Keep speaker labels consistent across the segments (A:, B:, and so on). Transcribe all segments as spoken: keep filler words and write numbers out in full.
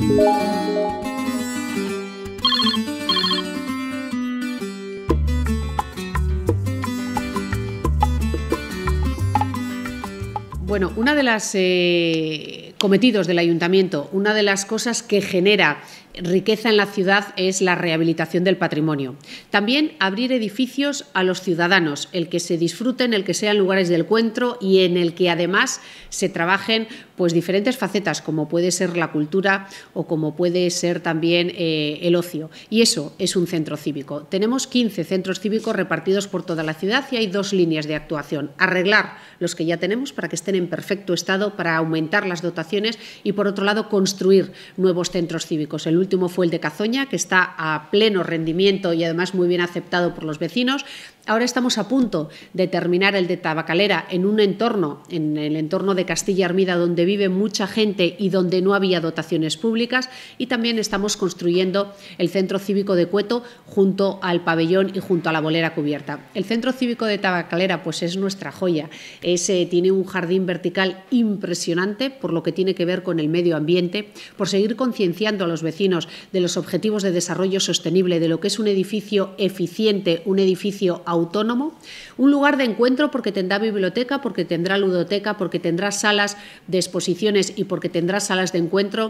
A: Bueno, una de las eh, cometidos del Ayuntamiento, una de las cosas que genera riqueza en la ciudad es la rehabilitación del patrimonio. También abrir edificios a los ciudadanos, el que se disfruten, el que sean lugares de encuentro y en el que además se trabajen pues, diferentes facetas, como puede ser la cultura o como puede ser también eh, el ocio. Y eso es un centro cívico. Tenemos quince centros cívicos repartidos por toda la ciudad y hay dos líneas de actuación. Arreglar los que ya tenemos para que estén en perfecto estado, para aumentar las dotaciones y, por otro lado, construir nuevos centros cívicos. El último fue el de Cazoña, que está a pleno rendimiento y además muy bien aceptado por los vecinos. Ahora estamos a punto de terminar el de Tabacalera en un entorno, en el entorno de Castilla-Armida, donde vive mucha gente y donde no había dotaciones públicas, y también estamos construyendo el Centro Cívico de Cueto junto al pabellón y junto a la bolera cubierta. El Centro Cívico de Tabacalera pues es nuestra joya. Es, eh, tiene un jardín vertical impresionante por lo que tiene que ver con el medio ambiente, por seguir concienciando a los vecinos de los objetivos de desarrollo sostenible, de lo que es un edificio eficiente, un edificio autónomo, un lugar de encuentro porque tendrá biblioteca, porque tendrá ludoteca, porque tendrá salas de exposiciones y porque tendrá salas de encuentro,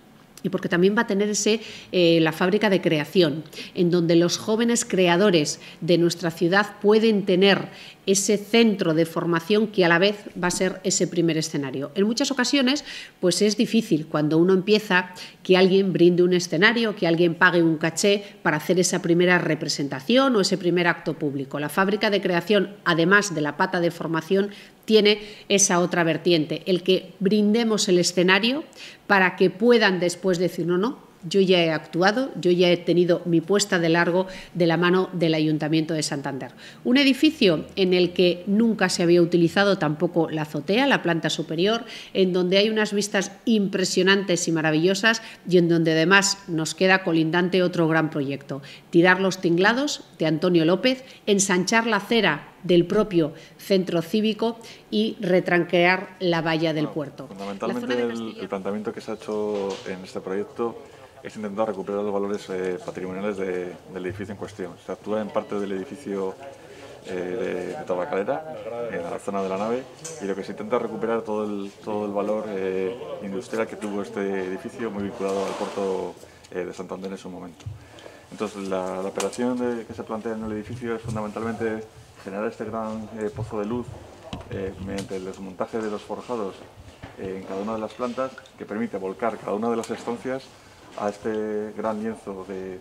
A: y porque también va a tener ese, eh, la fábrica de creación, en donde los jóvenes creadores de nuestra ciudad pueden tener ese centro de formación que a la vez va a ser ese primer escenario. En muchas ocasiones pues es difícil cuando uno empieza que alguien brinde un escenario, que alguien pague un caché para hacer esa primera representación o ese primer acto público. La fábrica de creación, además de la pata de formación, tiene esa otra vertiente, el que brindemos el escenario para que puedan después decir no, no, yo ya he actuado, yo ya he tenido mi puesta de largo de la mano del Ayuntamiento de Santander. Un edificio en el que nunca se había utilizado tampoco la azotea, la planta superior, en donde hay unas vistas impresionantes y maravillosas y en donde además nos queda colindante otro gran proyecto, tirar los tinglados de Antonio López, ensanchar la acera del propio centro cívico y retranquear la valla del
B: bueno,
A: puerto.
B: Fundamentalmente de el, el planteamiento que se ha hecho en este proyecto es intentar recuperar los valores eh, patrimoniales de, del edificio en cuestión. Se actúa en parte del edificio eh, de, de Tabacalera, en la zona de la nave, y lo que se intenta es recuperar todo el, todo el valor eh, industrial que tuvo este edificio, muy vinculado al puerto eh, de Santander en su momento. Entonces, la, la operación de, que se plantea en el edificio es fundamentalmente generar este gran eh, pozo de luz eh, mediante el desmontaje de los forjados eh, en cada una de las plantas, que permite volcar cada una de las estancias a este gran lienzo de,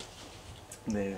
B: de,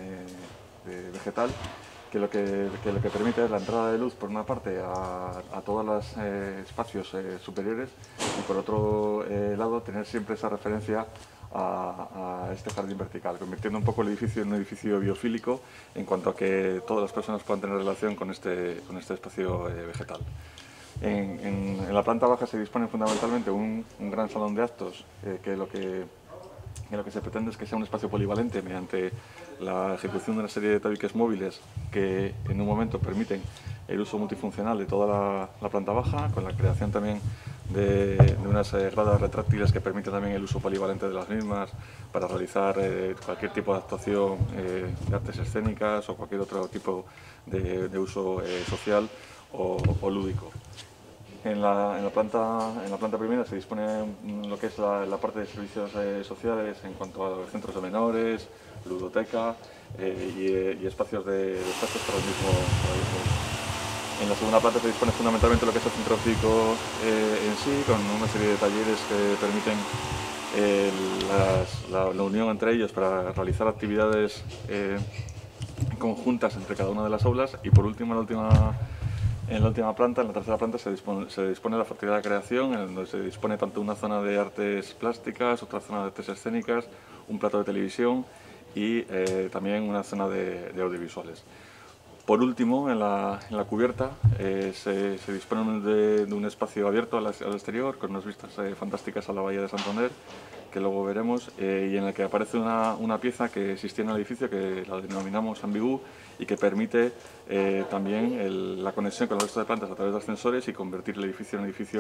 B: de vegetal, que lo que, que lo que permite es la entrada de luz por una parte a, a todos los eh, espacios eh, superiores y por otro eh, lado tener siempre esa referencia a, a este jardín vertical, convirtiendo un poco el edificio en un edificio biofílico en cuanto a que todas las personas puedan tener relación con este, con este espacio eh, vegetal. En, en, en la planta baja se dispone fundamentalmente un, un gran salón de actos, eh, que lo que que lo que se pretende es que sea un espacio polivalente mediante la ejecución de una serie de tabiques móviles que en un momento permiten el uso multifuncional de toda la, la planta baja, con la creación también de, de unas eh, gradas retráctiles que permiten también el uso polivalente de las mismas para realizar eh, cualquier tipo de actuación eh, de artes escénicas o cualquier otro tipo de, de uso eh, social o, o lúdico. En la, en, la planta, en la planta primera se dispone lo que es la, la parte de servicios eh, sociales en cuanto a los centros de menores, ludoteca eh, y, eh, y espacios de, de espacios para el, mismo, para el mismo uso. En la segunda planta se dispone fundamentalmente lo que es el centro cívico eh, en sí, con una serie de talleres que permiten eh, las, la, la unión entre ellos para realizar actividades eh, conjuntas entre cada una de las aulas. Y por último, en la última En la última planta, en la tercera planta, se dispone, se dispone de la factoría de creación, en donde se dispone tanto una zona de artes plásticas, otra zona de artes escénicas, un plato de televisión y eh, también una zona de, de audiovisuales. Por último, en la, en la cubierta eh, se, se dispone de, de un espacio abierto al, al exterior, con unas vistas eh, fantásticas a la bahía de Santander, que luego veremos, eh, y en el que aparece una, una pieza que existía en el edificio, que la denominamos Ambigú, y que permite eh, también el, la conexión con el resto de plantas a través de ascensores y convertir el edificio en un edificio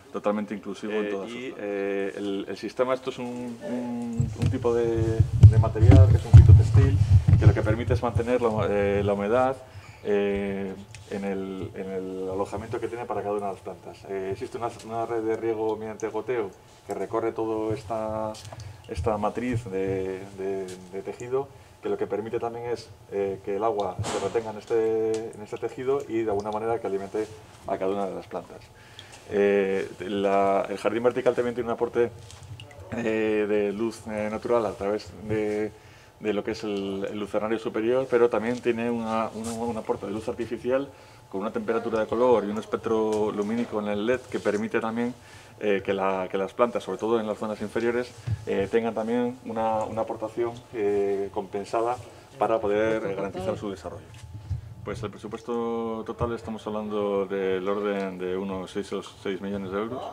B: totalmente inclusivo eh, en todas y eh, el, el sistema, esto es un, un, un tipo de, de material que es un fitotextil que lo que permite es mantener la, eh, la humedad eh, en, el, en el alojamiento que tiene para cada una de las plantas. Eh, existe una, una red de riego mediante goteo que recorre toda esta, esta matriz de, de, de tejido, que lo que permite también es eh, que el agua se retenga en este, en este tejido y de alguna manera que alimente a cada una de las plantas. Eh, la, el jardín vertical también tiene un aporte eh, de luz eh, natural a través de, de lo que es el, el lucernario superior, pero también tiene una, una, un aporte de luz artificial con una temperatura de color y un espectro lumínico en el L E D que permite también eh, que, la, que las plantas, sobre todo en las zonas inferiores, eh, tengan también una, una aportación eh, compensada para poder eh, garantizar su desarrollo. Pues el presupuesto total estamos hablando del orden de unos seis millones de euros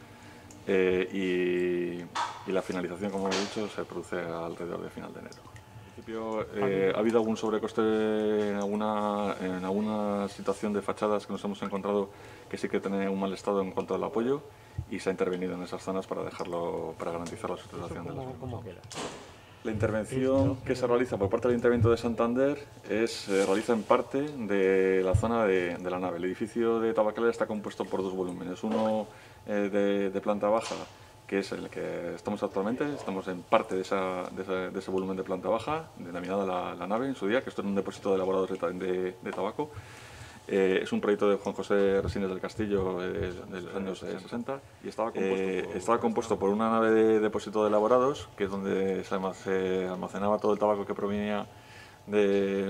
B: eh, y, y la finalización, como he dicho, se produce alrededor de final de enero. En principio eh, ha habido algún sobrecoste en alguna, en alguna situación de fachadas que nos hemos encontrado que sí que tiene un mal estado en cuanto al apoyo y se ha intervenido en esas zonas para dejarlo, para garantizar la utilización de las mismas. La intervención que se realiza por parte del Ayuntamiento de Santander es, se realiza en parte de la zona de, de la nave. El edificio de Tabacalera está compuesto por dos volúmenes, uno eh, de, de planta baja, que es el que estamos actualmente, estamos en parte de, esa, de, ese, de ese volumen de planta baja, denominada la, la nave en su día, que esto es un depósito de elaborados de, de, de tabaco. Eh, es un proyecto de Juan José Resines del Castillo eh, de los años eh, sesenta y estaba compuesto, eh, por, estaba compuesto por una nave de depósito de elaborados, que es donde se almacenaba todo el tabaco que provenía de,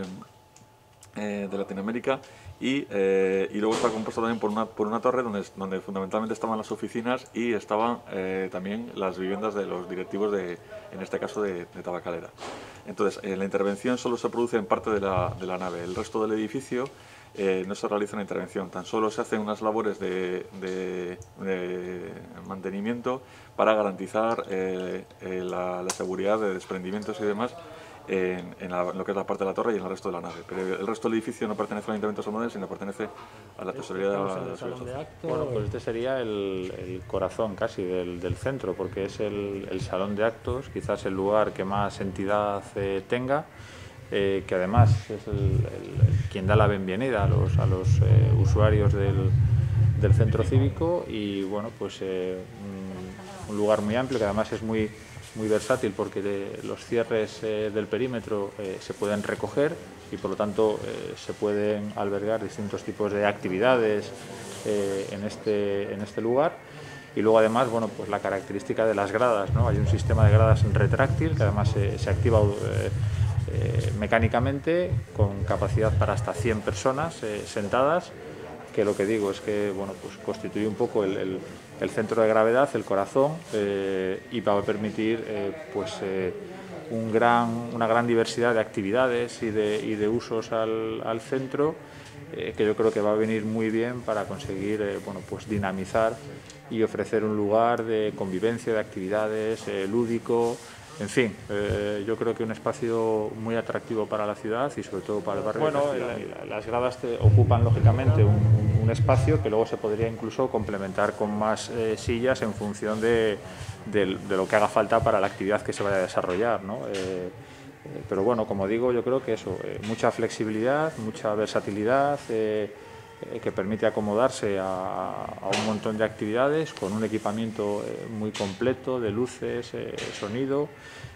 B: eh, de Latinoamérica, y, eh, y luego estaba compuesto también por una, por una torre donde, donde fundamentalmente estaban las oficinas y estaban eh, también las viviendas de los directivos, de, en este caso de, de Tabacalera. Entonces, eh, la intervención solo se produce en parte de la, de la nave, el resto del edificio Eh, no se realiza una intervención, tan solo se hacen unas labores de, de, de mantenimiento para garantizar eh, eh, la, la seguridad de desprendimientos y demás en, en, la, en lo que es la parte de la torre y en el resto de la nave. Pero el resto del edificio no pertenece al Ayuntamiento de Santander, sino pertenece a la Tesorería de la, de la Seguridad Social.
C: Bueno, pues este sería el, el corazón casi del, del centro, porque es el, el salón de actos, quizás el lugar que más entidad eh, tenga. Eh, que además es el, el, quien da la bienvenida a los, a los eh, usuarios del, del centro cívico y bueno, pues eh, un, un lugar muy amplio que además es muy, muy versátil porque de, los cierres eh, del perímetro eh, se pueden recoger y por lo tanto eh, se pueden albergar distintos tipos de actividades eh, en, este, en este lugar. Y luego además, bueno, pues la característica de las gradas, ¿no? Hay un sistema de gradas retráctil que además se, se activa eh, Eh, mecánicamente con capacidad para hasta cien personas eh, sentadas, que lo que digo es que bueno, pues constituye un poco el, el, el centro de gravedad, el corazón, eh, y va a permitir eh, pues, eh, un gran, una gran diversidad de actividades y de, y de usos al, al centro, eh, que yo creo que va a venir muy bien para conseguir eh, bueno, pues dinamizar y ofrecer un lugar de convivencia, de actividades, eh, lúdico. En fin, eh, yo creo que un espacio muy atractivo para la ciudad y sobre todo para el barrio. Bueno, la, las gradas te ocupan lógicamente un, un espacio que luego se podría incluso complementar con más eh, sillas en función de, de, de lo que haga falta para la actividad que se vaya a desarrollar, ¿no? Eh, eh, pero bueno, como digo, yo creo que eso, eh, mucha flexibilidad, mucha versatilidad, eh, eh, que permite acomodarse a, a un montón de actividades con un equipamiento eh, muy completo de luces, eh, sonido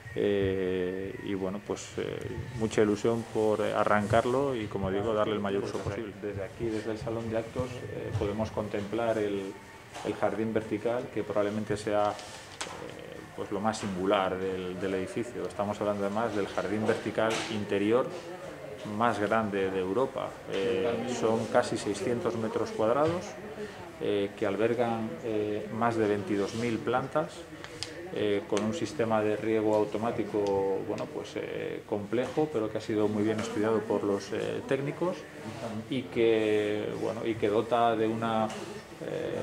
C: eh, y bueno, pues eh, mucha ilusión por arrancarlo y, como digo, darle el mayor uso posible. Desde aquí, desde el salón de actos, eh, podemos contemplar el, el jardín vertical, que probablemente sea eh, pues lo más singular del, del edificio. Estamos hablando además del jardín vertical interior más grande de Europa. Eh, son casi seiscientos metros cuadrados eh, que albergan eh, más de veintidós mil plantas eh, con un sistema de riego automático bueno, pues, eh, complejo, pero que ha sido muy bien estudiado por los eh, técnicos y que, bueno, y que dota de una eh,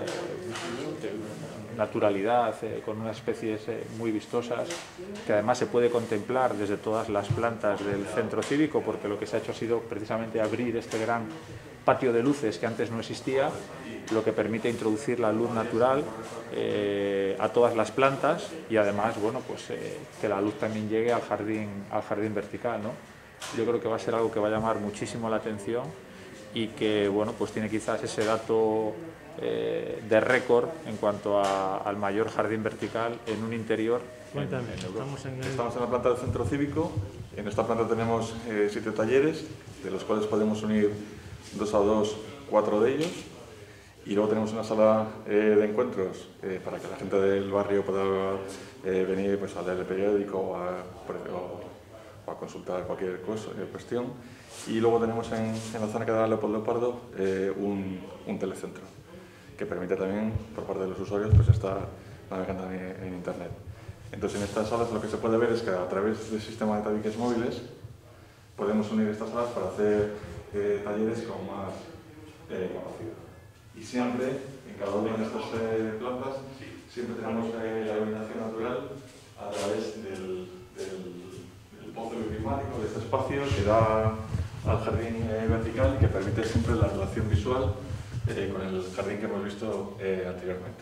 C: de naturalidad, eh, con unas especies eh, muy vistosas, que además se puede contemplar desde todas las plantas del centro cívico, porque lo que se ha hecho ha sido precisamente abrir este gran patio de luces que antes no existía, lo que permite introducir la luz natural eh, a todas las plantas y además, bueno, pues eh, que la luz también llegue al jardín, al jardín vertical, ¿no? Yo creo que va a ser algo que va a llamar muchísimo la atención y que, bueno, pues tiene quizás ese dato eh, de récord en cuanto a, al mayor jardín vertical en un interior.
B: Cuéntame, en, en estamos, en el... estamos en la planta del centro cívico. En esta planta tenemos eh, siete talleres, de los cuales podemos unir dos a dos, cuatro de ellos. Y luego tenemos una sala eh, de encuentros eh, para que la gente del barrio pueda eh, venir pues, a leer el periódico o a, o, o a consultar cualquier cosa, eh, cuestión. Y luego tenemos en, en la zona que da Leopoldo Pardo eh, un, un telecentro, que permite también, por parte de los usuarios, pues, estar navegando en, en Internet. Entonces, en estas salas lo que se puede ver es que a través del sistema de tabiques móviles podemos unir estas salas para hacer eh, talleres con más eh, capacidad. Y siempre, en cada una de estas eh, plantas, siempre tenemos eh, la iluminación natural a través del, del, del pozo climático, de este espacio que da al jardín eh, vertical y que permite siempre la relación visual eh, con el jardín que hemos visto eh, anteriormente.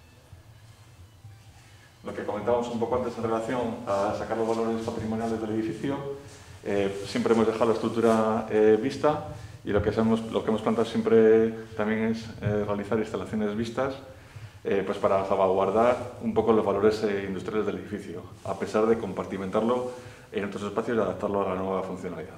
B: Lo que comentábamos un poco antes en relación a sacar los valores patrimoniales del edificio, eh, siempre hemos dejado la estructura eh, vista. Y lo que, hemos, lo que hemos planteado siempre también es eh, realizar instalaciones vistas eh, pues para salvaguardar un poco los valores eh, industriales del edificio, a pesar de compartimentarlo en otros espacios y adaptarlo a la nueva funcionalidad.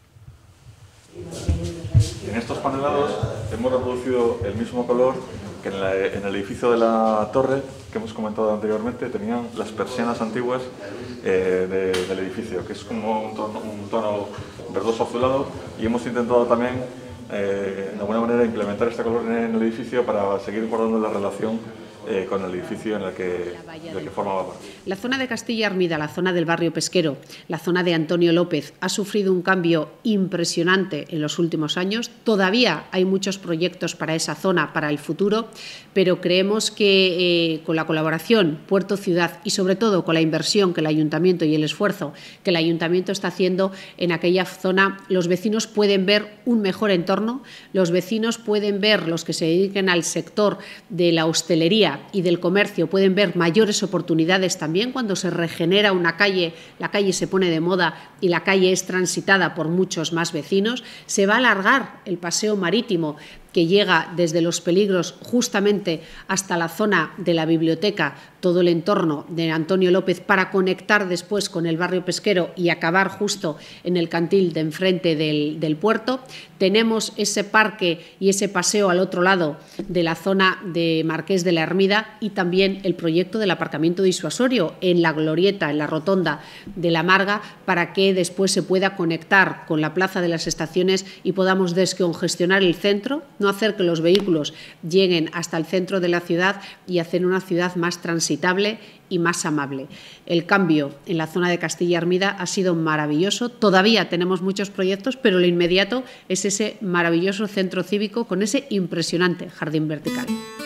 B: En estos panelados hemos reproducido el mismo color que en, la, en el edificio de la torre que hemos comentado anteriormente. Tenían las persianas antiguas eh, de, del edificio, que es como un tono, un tono verdoso azulado, y hemos intentado también eh, de alguna manera implementar este color en el edificio para seguir guardando la relación eh, con el edificio en el que, del que formaba parte.
A: La zona de Castilla Armida, la zona del barrio pesquero, la zona de Antonio López, ha sufrido un cambio impresionante en los últimos años. Todavía hay muchos proyectos para esa zona, para el futuro, pero creemos que eh, con la colaboración Puerto-Ciudad y sobre todo con la inversión que el Ayuntamiento y el esfuerzo que el Ayuntamiento está haciendo en aquella zona, los vecinos pueden ver un mejor entorno, los vecinos pueden ver, los que se dediquen al sector de la hostelería y del comercio, pueden ver mayores oportunidades también cuando se regenera una calle, la calle se pone de moda y la calle es transitada por muchos más vecinos. Se va a alargar el paseo marítimo que llega desde Los Peligros justamente hasta la zona de la biblioteca, todo el entorno de Antonio López, para conectar después con el barrio pesquero y acabar justo en el cantil de enfrente del, del puerto. Tenemos ese parque y ese paseo al otro lado de la zona de Marqués de la Ermida y también el proyecto del aparcamiento disuasorio en la glorieta, en la rotonda de la Marga, para que después se pueda conectar con la plaza de las estaciones y podamos descongestionar el centro, no hacer que los vehículos lleguen hasta el centro de la ciudad y hacer una ciudad más transitable y más amable. El cambio en la zona de Castilla Armida ha sido maravilloso. Todavía tenemos muchos proyectos, pero lo inmediato es ese maravilloso centro cívico con ese impresionante jardín vertical.